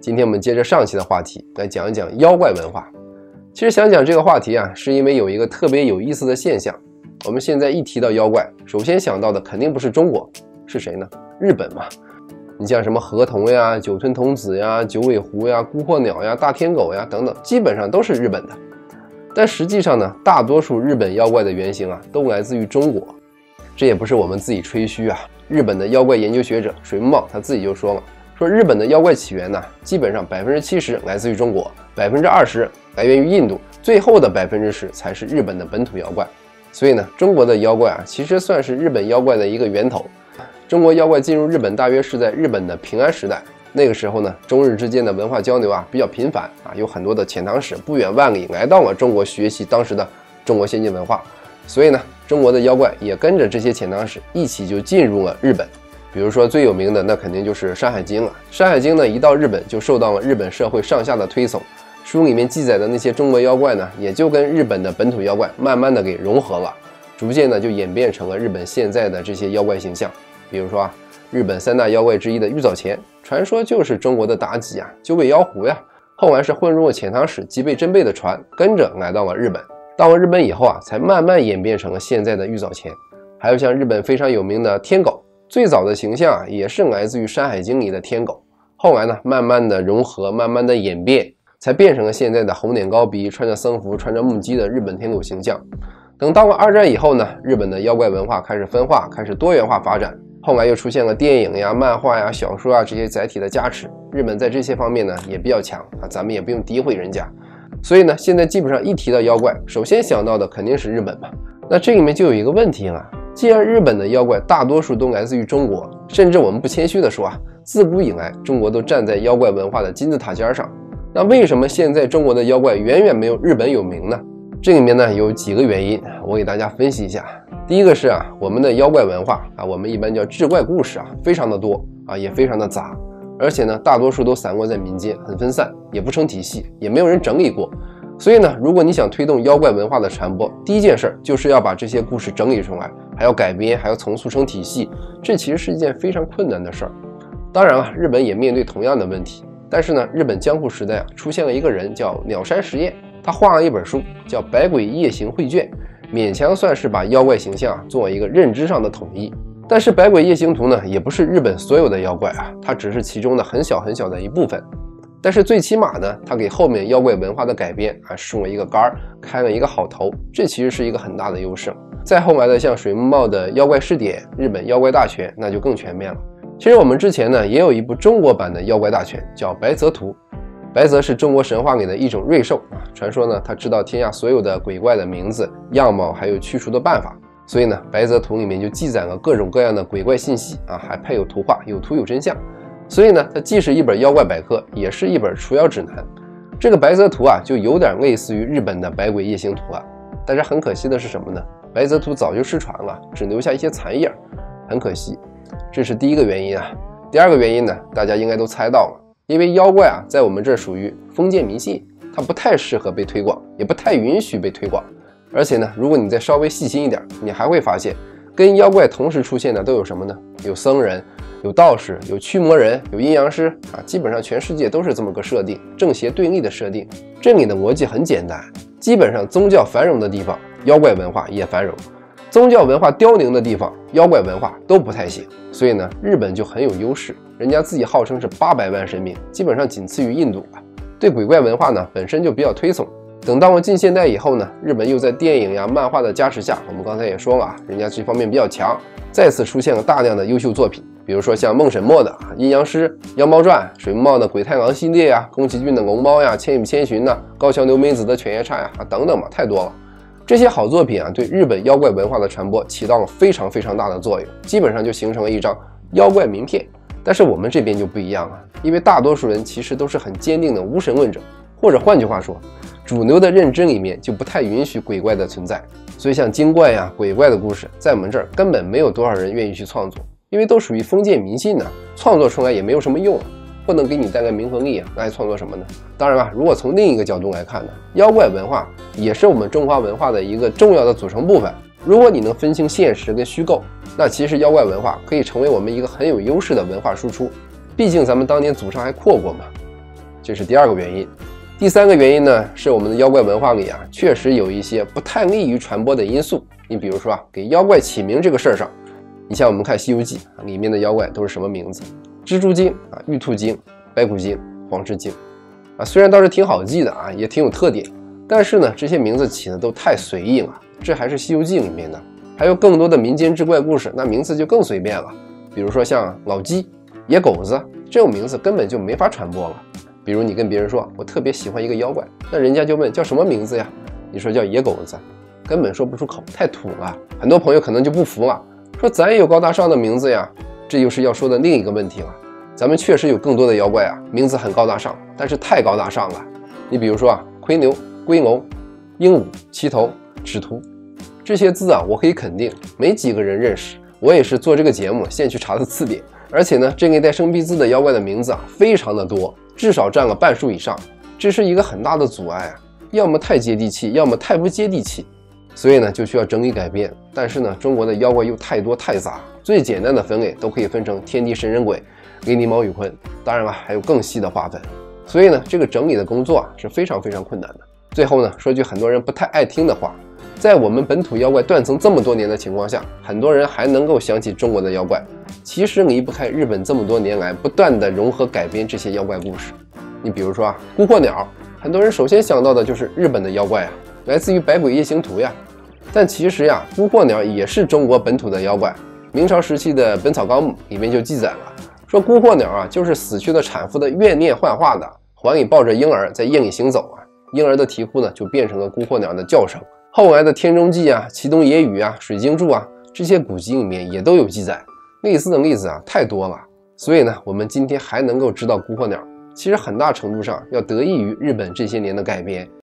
今天我们接着上期的话题来讲一讲妖怪文化。其实想讲这个话题啊，是因为有一个特别有意思的现象。我们现在一提到妖怪，首先想到的肯定不是中国，是谁呢？日本嘛。你像什么河童呀、九吞童子呀、九尾狐呀、姑破鸟呀、大天狗呀等等，基本上都是日本的。但实际上呢，大多数日本妖怪的原型啊，都来自于中国。这也不是我们自己吹嘘啊，日本的妖怪研究学者水木茂他自己就说了，说日本的妖怪起源呢，基本上70%来自于中国，20%来源于印度，最后的10%才是日本的本土妖怪。所以呢，中国的妖怪啊，其实算是日本妖怪的一个源头。中国妖怪进入日本大约是在日本的平安时代，那个时候呢，中日之间的文化交流啊比较频繁啊，有很多的遣唐使不远万里来到了中国学习当时的中国先进文化。所以呢，中国的妖怪也跟着这些遣唐使一起就进入了日本。比如说最有名的那肯定就是《山海经》了。《山海经》呢一到日本就受到了日本社会上下的推崇，书里面记载的那些中国妖怪呢，也就跟日本的本土妖怪慢慢的给融合了，逐渐的就演变成了日本现在的这些妖怪形象。比如说啊，日本3大妖怪之一的玉藻前，传说就是中国的妲己啊、九尾妖狐呀，后来是混入了遣唐使吉备真备的船，跟着来到了日本。到了日本以后啊，才慢慢演变成了现在的玉藻前。还有像日本非常有名的天狗，最早的形象啊，也是来自于《山海经》里的天狗，后来呢，慢慢的融合，慢慢的演变，才变成了现在的红脸高鼻、穿着僧服、穿着木屐的日本天狗形象。等到了2战以后呢，日本的妖怪文化开始分化，开始多元化发展，后来又出现了电影呀、漫画呀、小说啊这些载体的加持，日本在这些方面呢也比较强啊，咱们也不用诋毁人家。所以呢，现在基本上一提到妖怪，首先想到的肯定是日本嘛。那这里面就有一个问题了，既然日本的妖怪大多数都来自于中国，甚至我们不谦虚的说啊，自古以来中国都站在妖怪文化的金字塔尖上，那为什么现在中国的妖怪远远没有日本有名呢？这里面呢有几个原因，我给大家分析一下。第一个是啊，我们的妖怪文化啊，我们一般叫志怪故事啊，非常的多啊，也非常的杂，而且呢，大多数都散落在民间，很分散，也不成体系，也没有人整理过。所以呢，如果你想推动妖怪文化的传播，第一件事就是要把这些故事整理出来，还要改编，还要重塑成体系，这其实是一件非常困难的事儿。当然了，日本也面对同样的问题，但是呢，日本江户时代啊，出现了一个人叫鸟山实验，他画了一本书叫《百鬼夜行绘卷》，勉强算是把妖怪形象啊做一个认知上的统一。但是《百鬼夜行图》呢，也不是日本所有的妖怪啊，它只是其中的很小很小的一部分。但是最起码呢，它给后面妖怪文化的改编啊竖了一个杆儿，开了一个好头，这其实是一个很大的优势。再后来的像水木茂的妖怪试点、日本妖怪大全，那就更全面了。其实我们之前呢也有一部中国版的妖怪大全，叫《白泽图》。白泽是中国神话里的一种瑞兽啊，传说呢他知道天下所有的鬼怪的名字、样貌，还有驱除的办法。所以呢，《白泽图》里面就记载了各种各样的鬼怪信息啊，还配有图画，有图有真相。所以呢，它既是一本妖怪百科，也是一本除妖指南。这个《白泽图》啊，就有点类似于日本的《百鬼夜行图》了。但是很可惜的是什么呢？《白泽图》早就失传了，只留下一些残页，很可惜。这是第一个原因啊。第二个原因呢，大家应该都猜到了，因为妖怪啊，在我们这儿属于封建迷信，它不太适合被推广，也不太允许被推广。而且呢，如果你再稍微细心一点，你还会发现，跟妖怪同时出现的都有什么呢？有僧人，有道士，有驱魔人，有阴阳师啊，基本上全世界都是这么个设定，正邪对立的设定。这里的逻辑很简单，基本上宗教繁荣的地方，妖怪文化也繁荣；宗教文化凋零的地方，妖怪文化都不太行。所以呢，日本就很有优势，人家自己号称是800万神明，基本上仅次于印度了。对鬼怪文化呢，本身就比较推崇。等到了近现代以后呢，日本又在电影呀、漫画的加持下，我们刚才也说了啊，人家这方面比较强，再次出现了大量的优秀作品，比如说像梦神墨的阴阳师、妖猫传、水木茂的鬼太郎系列呀、宫崎骏的龙猫呀、千与千寻呐、高桥留美子的犬夜叉呀等等嘛，太多了。这些好作品啊，对日本妖怪文化的传播起到了非常非常大的作用，基本上就形成了一张妖怪名片。但是我们这边就不一样了，因为大多数人其实都是很坚定的无神论者，或者换句话说，主流的认知里面就不太允许鬼怪的存在，所以像精怪呀、鬼怪的故事，在我们这儿根本没有多少人愿意去创作，因为都属于封建迷信呢，创作出来也没有什么用，不能给你带来名和利啊，那还创作什么呢？当然了，如果从另一个角度来看呢，妖怪文化也是我们中华文化的一个重要的组成部分。如果你能分清现实跟虚构，那其实妖怪文化可以成为我们一个很有优势的文化输出。毕竟咱们当年祖上还阔过嘛。 这是第2个原因。第3个原因呢，是我们的妖怪文化里啊，确实有一些不太利于传播的因素。你比如说啊，给妖怪起名这个事儿上，你像我们看《西游记》里面的妖怪都是什么名字？蜘蛛精啊、玉兔精、白骨精、黄翅精啊，虽然倒是挺好记的啊，也挺有特点，但是呢，这些名字起的都太随意了。这还是《西游记》里面的，还有更多的民间志怪故事，那名字就更随便了。比如说像老鸡、野狗子这种名字根本就没法传播了。比如你跟别人说我特别喜欢一个妖怪，那人家就问叫什么名字呀？你说叫野狗子，根本说不出口，太土了。很多朋友可能就不服了，说咱也有高大上的名字呀。这就是要说的另一个问题了。咱们确实有更多的妖怪啊，名字很高大上，但是太高大上了。你比如说啊，盔牛、龟龙、鹦鹉、齐头、赤兔，这些字啊，我可以肯定没几个人认识。我也是做这个节目现去查的字典，而且呢，这类带生僻字的妖怪的名字啊，非常的多，至少占了半数以上。这是一个很大的阻碍啊，要么太接地气，要么太不接地气。所以呢，就需要整理改变。但是呢，中国的妖怪又太多太杂，最简单的分类都可以分成天地神人鬼、雷尼毛羽鲲，当然了，还有更细的划分。所以呢，这个整理的工作啊，是非常非常困难的。最后呢，说句很多人不太爱听的话，在我们本土妖怪断层这么多年的情况下，很多人还能够想起中国的妖怪，其实离不开日本这么多年来不断的融合改编这些妖怪故事。你比如说啊，孤鹤鸟，很多人首先想到的就是日本的妖怪啊，来自于《百鬼夜行图》呀。但其实呀，孤鹤鸟也是中国本土的妖怪。明朝时期的《本草纲目》里面就记载了，说孤鹤鸟啊，就是死去的产妇的怨念幻化的，怀里抱着婴儿在夜里行走啊，婴儿的啼哭呢就变成了孤鹤鸟的叫声。后来的《天中记》啊、《齐东野语》啊、《水经注》啊，这些古籍里面也都有记载。类似的例子啊太多了，所以呢，我们今天还能够知道孤鹤鸟，其实很大程度上要得益于日本这些年的改编。